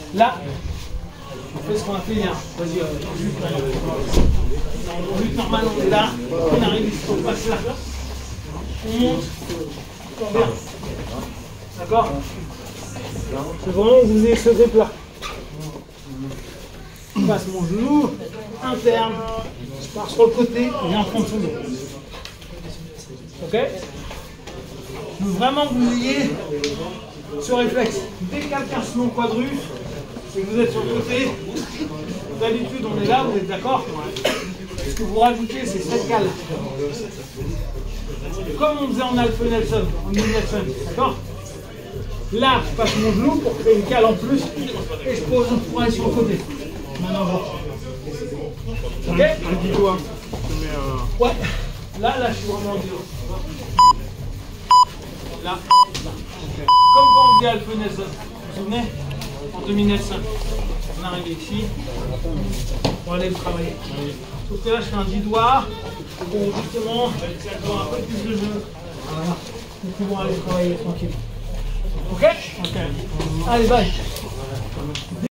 Là, on fait ce qu'on a fait hier. Vas-y, en lutte normale, on est là. On arrive ici, on passe là. On monte. On vient. D'accord? C'est vraiment que vous ayez ce grip là. Je passe mon genou interne. Je pars sur le côté et viens prendre son dos. Ok? Je veux vraiment que vous ayez ce réflexe. Dès que quelqu'un se met en quadrus et que vous êtes sur le côté, d'habitude on est là, vous êtes d'accord? Ce que vous rajoutez, c'est cette cale. Comme on faisait en Alpha Nelson, en Mini Nelson, d'accord? Là, je passe mon genou pour créer une cale en plus et je pose pour aller sur le côté. Maintenant, bon. Ok? Un doigt. Ouais. Là, je suis vraiment en dur. Là. Okay. Comme quand on faisait Alpha Nelson. Vous vous souvenez? En 2005. On est arrivé ici pour aller le travailler. Sauf que là, je fais un 10 doigts pour justement avoir un peu plus de jeu. Voilà. Pour pouvoir aller travailler tranquille. Ok? Ok. Allez, bye.